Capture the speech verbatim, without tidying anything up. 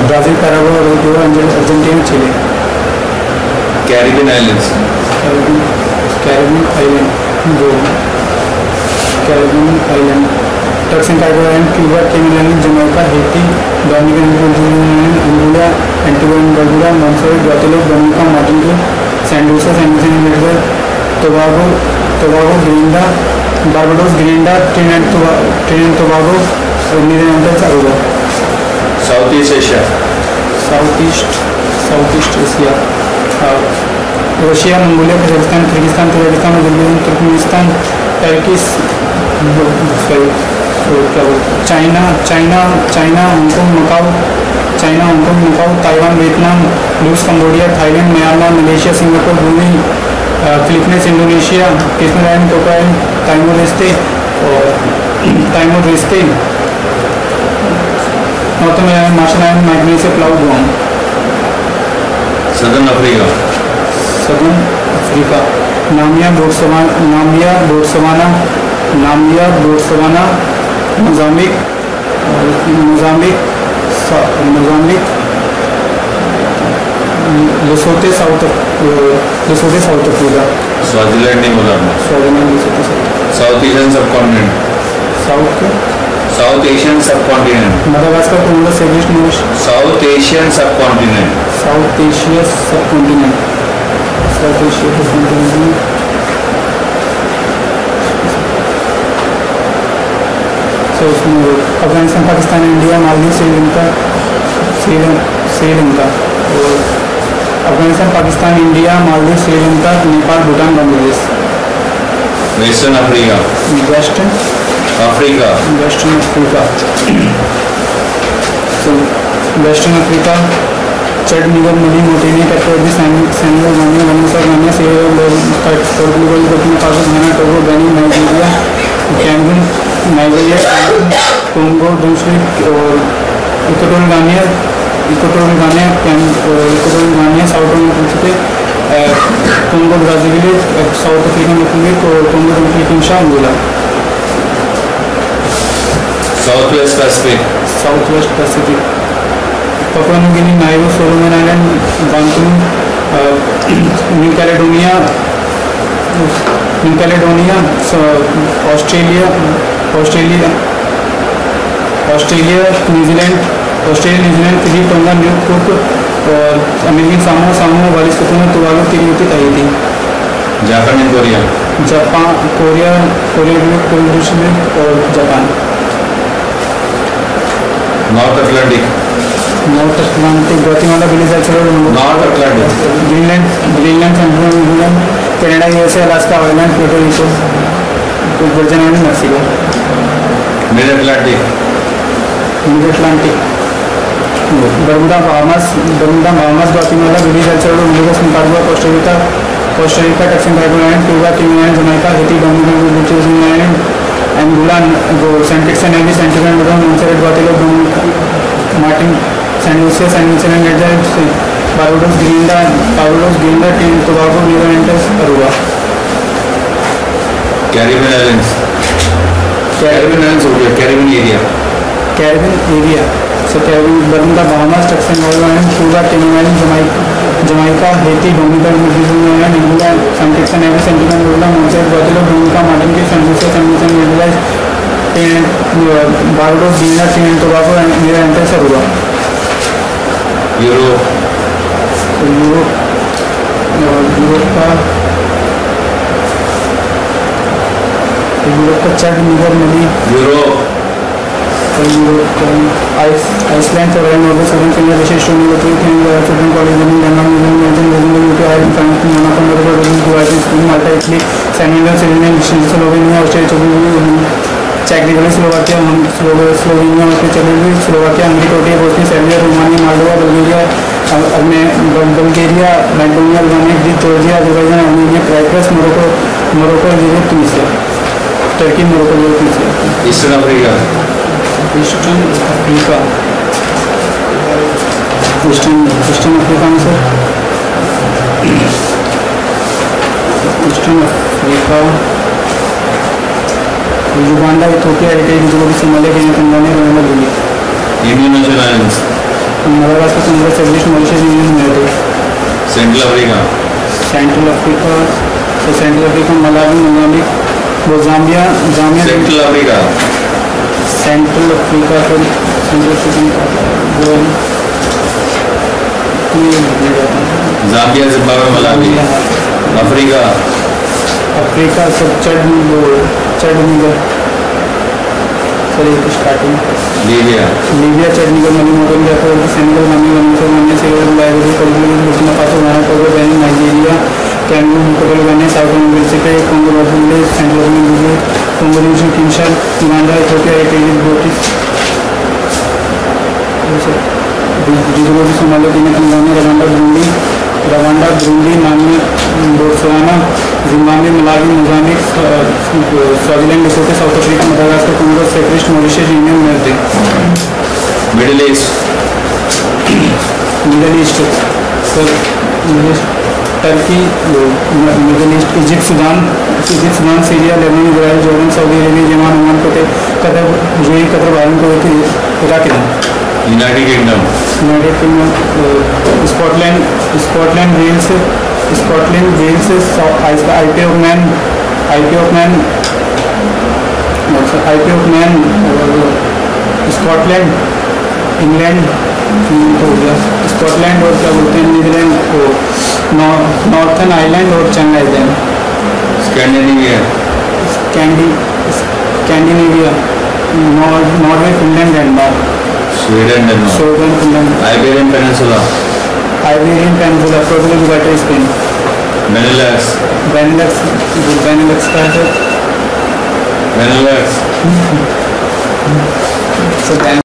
Brazil, Paraguay, Uruguay, Argentina, Chile. Caribbean islands. Caribbean island दो। Caribbean island Turks and Caribbean island, Cuba, Cayman island, Jamaica, Haiti, Dominican Republic, Angola, Antigua and Barbuda, Montserrat, Guadeloupe, Dominica, Martinique, Saint Lucia, Saint Vincent, Tobago, Tobago, Grenada, Barbados, Grenada, Trinidad and Tobago, Netherlands, Aruba. South East Asia. South East South East Asia, Russia, Mongolia, Kazakhstan, Kyrgyzstan, Tajikistan, Uzbekistan, Turkmenistan, Turkey, क्या बोलते China China China Hong Kong, Macau, China, Hong Kong, Macau, Taiwan, Vietnam, रूस, Cambodia, Thailand, Myanmar, Malaysia, Singapore, Brunei, Philippines, Indonesia, किशनर island, Coco island, Timor Leste और Timor Leste, north America, Marshall island, Micronesia, Palau, Guam. Southern Africa. Southern Africa, Namibia, Botswana, Namibia, Botswana, Namibia, Botswana, Mozambique, Mozambique, Mozambique, Lesotho, south Lesotho, south Africa. Swaziland नहीं बोला आपने। Swaziland, Lesotho, south Asian subcontinent. South south Asian subcontinent. Madagascar, Comoros, सेविश, न्यूश। South Asian subcontinent. South Asia subcontinent. South Asia subcontinent. तो उसमें Afghanistan, Pakistan, India, Maldives, Sri Lanka, Sri Lanka और Afghanistan, Pakistan, India, Maldives, Sri Lanka, Nepal, Bhutan, Bangladesh. Western Africa. Western Africa. Western Africa, तो western Africa, Chad, Niger, Mali, Mauritania, Cape Verde, Senegal, Guinea, Ghana, Guinea, Sierra Leone, Burkina Faso, Ghana, Togo, Benin, Nigeria, Cameroon, Nigeria, Congo, दूसरी और Equatorial Guinea, Equatorial Guinea, Equatorial Guinea, south Africa, Congo Brazil, south African republic और Congo democratic Angola. South west Pacific. South west Pacific, Papua New Guinea, Nauru, Solomon island, Vanuatu, New Caledonia, New Caledonia, Australia, Australia, Australia, New Zealand, Australia, New Zealand, Fiji, Tonga, New Cook और American Samoa, Samoa, Wallis, Togo, Tobago, तिरिमुती, Tahiti. Japan and Korea. Japan, Korea, Korea, Korea और Japan. North Atlantic. North Atlantic, Guatemala, Belize, El Salvador, north Atlantic, Greenland, Greenland, New Zealand, Canada, USA, Alaska, island, Puerto Rico, Virgin island, Mexico. Mid Atlantic. Mid Atlantic, Bermuda, Bahamas, Bermuda, Bahamas, Guatemala, Belize, El Salvador, Honduras, Nicaragua, Costa Rica, Costa Rica, Turks and Caribbean island, Cuba, Cayman island, Jamaica, Haiti, Dominican Republic island, Angola, Saint Kitts and Nevis, Antigua and Barbuda, Montserrat, Guadeloupe, Dominica, Martin, Saint Lucia, Saint Vincent and Nevis, Barbados, Grenada, Barbados, Grenada, Trinidad, Tobago, Netherlands, Aruba. Caribbean islands. Caribbean islands हो गया। Caribbean area. Caribbean area, so Caribbean, Bermuda, Bahamas, Turks and Caribbean island, Cuba, Cayman island, Jamaica, Jamaica, Haiti, Dominican Republic island, Angola, Saint Kitts and Nevis, Antigua and Barbuda, Montserrat, Guadeloupe, Dominica, Martinique, Saint Lucia, Saint Vincent and Nevis, Barbados, Grenada, Trinidad and Tobago, Netherlands, Aruba. Europe. Europe, Europe का Europe का Chad, Niger, Mali. Europe. Europe का ice Iceland, सोलैंड, Norway, Sweden, Finland, Russia, Estonia, Lithuania, Finland, Sweden, colonial, Denmark, New Zealand, Belgium, Belgium, UK, Ireland, France, Monaco, Norway, Belgium, Kuwait, Spain, माल्टा, Italy, San Martin, Switzerland, Slovenia, Austria, check Republic, Slovakia, Slovenia, Austria, check Republic, Slovakia, Hungary, Croatia, Bosnia, Serbia, Romania, Moldova, Bulgaria, Bulgaria, Macedonia, Albania, Greece, Georgia, Azerbaijan, Armenia, Cyprus, Morocco, Morocco, Europe, Tunisia, Turkey, Morocco, Europe, Tunisia. Eastern Africa. Eastern Africa, eastern eastern Africa में sir eastern Africa, Uganda, Ethiopia, Eritrea, Djibouti, Somalia, Kenya, Tanzania, Rwanda, Libya. Indonesian islands. Madagascar, Congo, Seychelles, Mauritius, union United. Central Africa. Central Africa, तो central Africa, Malawi, Mozambique, Zambia, Zambia. Central Africa. Central Africa तो central Africa Zambia, Zimbabwe, Malawi. Africa. Africa सब Chad Chad Niger sorry starting. Libya. Libya, Chad Niger, Mali, Mauritania, Senegal, Gambia, Guinea Bissau, Guinea, Syria, Liberia, Colombia, Burkina Faso, Ghana, Togo, Benin, Nigeria, Cameroon, Equatorial Guinea, south Africa, Congo, Brazil, central Africa, Congo, Kinshasa, Uganda, Ethiopia, Egypt, Djibouti, Djibouti, Somalia, Guinea, Tanzania, Rwanda, Burundi, Rwanda, Burundi, नामी, Botswana, Zimbabwe, Malawi, Mozambique, Swaziland, Lesotho, south Africa, Madagascar, Congo, Seychelles, Mauritius, union united. Middle east. Middle east sir Turkey, middle east, Egypt, Sudan, Egypt, Sudan, Syria, Lebanon, Israel, Jordan, Saudi Arabia, Yemen, Oman, Qatar, UAE, Qatar, Bahrain, Kuwait, Iraq, Iran. United Kingdom. United Kingdom, Scotland, Scotland, Wales, Scotland, Wales, IP of Man, IP of Man, IP of Man, Scotland, England हो गया, Scotland और क्या बोलते हैं Netherlands को, northern island और channel island. Scandinavia. Scandi Scandinavia, Norway, Finland, Denmark. Sweden, Denmark. Sweden, Finland. Iberian Peninsula. Iberian Peninsula, Portugal, Gibraltar, Spain. Benelux. Benelux, Benelux का है बेनेलक्स।